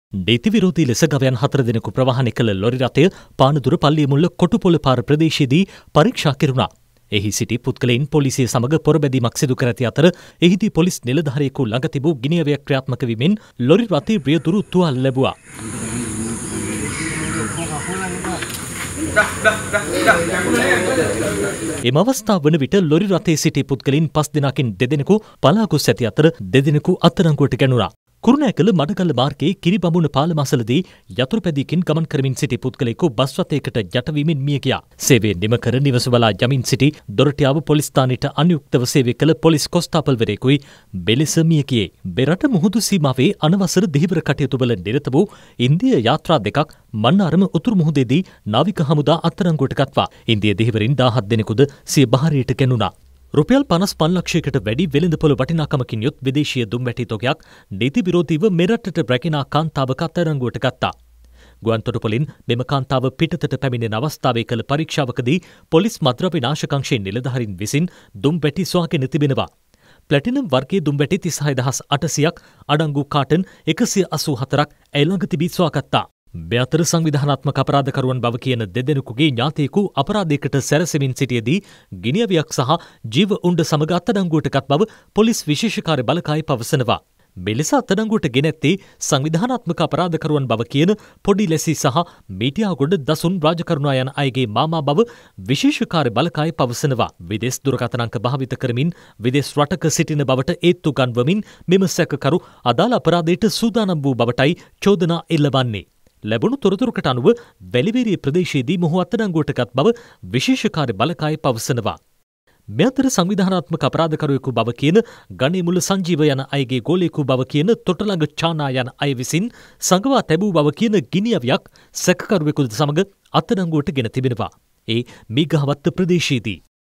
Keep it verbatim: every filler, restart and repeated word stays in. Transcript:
නීති විරෝධී ලෙස ගවයන් හතර දෙනෙකු ප්‍රවාහනය කළ ලොරි රථය පානදුර පල්ලිය මුල්ල කොටුපොළ පාර ප්‍රදේශයේදී පරීක්ෂා කෙරුණා. එහි සිටි පුද්ගලයින් පොලිසිය සමග පොරබැදීමක් සිදු කර ඇති අතර එහිදී පොලිස් නිලධාරියෙකු ළඟ තිබූ ගිනි අවයක් ක්‍රියාත්මක වීමෙන් ලොරි රථයේ රියදුරු තුවාල ලැබුවා. එම අවස්ථාව වන විට ලොරි රථයේ සිටි පුද්ගලයින් පස් දෙනකින් දෙදෙනෙකු පලා ගොස් ඇති අතර දෙදෙනෙකු අත්අඩංගුවට ගැනුණා. කුරුණෑකල මඩකල්ල මාර්ගයේ කිරිබඹුන පාලම අසලදී යතුරුපැදියකින් ගමන් කරමින් සිටි පුද්ගලයෙකු බස් රථයකට යටවීමෙන් මිය ගියා. සේවය නිම කර නිවස බලා යමින් සිටි දොරටියාව පොලිස් ස්ථානයට අනුයුක්තව සේවය කළ පොලිස් කොස්තාපල්වරයෙකුයි මෙලෙස මිය ගියේ. බෙරට මුහුදු සීමාවේ අනවසර දෙහිවර කටයුතු වල නිරත වූ ඉන්දිය යාත්‍රා දෙකක් මන්නාරම උතුරු මුහුදේදී නාවික හමුදා අත්අඩංගුවට ගත්තා. ඉන්දිය දෙහිවරින් දාහත් දෙනෙකුද සිය බහරයට ගැනුණා. රුපියල් පනස් පන්ලක්ෂයකට වැඩි වෙළඳපොළ වටිනාකමකින් යුත් විදේශීය දුම්වැටි තොගයක් නීති විරෝධීව මෙරටට රැගෙන කාන්තාවක අත්අඩංගුවට ගත්තා. ගුවන්තොටුපොළින් මෙම කාන්තාව පිටතට පැමිණෙන අවස්ථාවේ කළ පරීක්ෂාවකදී පොලිස් මද්‍රව්‍ය නාශකංශයේ නිලධාරීන් විසින් දුම්වැටි සොයාගෙන තිබෙනවා. ප්ලැටිනම් වර්ගයේ දුම්වැටි තිස්හය දහස් අටසියක් අඩංගු කාටන් එකසිය අසූ හතරක් ඇය ළඟ තිබී සොයාගත්තා. මේ අතර සංවිධානාත්මක අපරාධකරුවන් බව කියන දෙදෙනෙකුගේ ඥාතයෙකු අපරාධයකට සැරසෙමින් සිටියේදී ගිනිඅවියක් සහ ජීව උණ්ඩ සමග අත්අඩංගුවට ගත් බව පොලිස් විශේෂ කාර්ය බළකාය පවසනවා. මෙලෙස අත්අඩංගුවට ගෙන ඇත්තේ සංවිධානාත්මක අපරාධකරුවන් බව කියන පොඩි ලෙසි සහ මීටියාගොඩ දසුන් රාජකරුණා යන අයගේ මාමා බව විශේෂ කාර්ය බළකාය පවසනවා. විදේශ දුරකථන අංක භාවිත කරමින් විදේශ රටක සිටින බවට ඒත්තු ගන්වමින් මෙම සැකකරු අදාළ අපරාධයට සූදානම් වූ බවටයි චෝදනා එල්ලවන්නේ. ලැබුණු තොරතුරකට අනුව වැලිවේරිය ප්‍රදේශයේදී මොහු අත්අඩංගුවට ගත් බව විශේෂ කාර්ය බළකාය පවසනවා. මේ අතර සංවිධානාත්මක අපරාධකරුවෙකු බව කියන ගණේමුල සංජීව යන අයගේ ගෝලයෙකු බව කියන තොටළඟ චානා යන අය විසින් සංගවා තැබූ බව කියන ගිනිඅවියක් සැකකරුවෙකු සමග අත්අඩංගුවට ගෙන තිබෙනවා. ඒ මීගහවත්ත ප්‍රදේශයේදී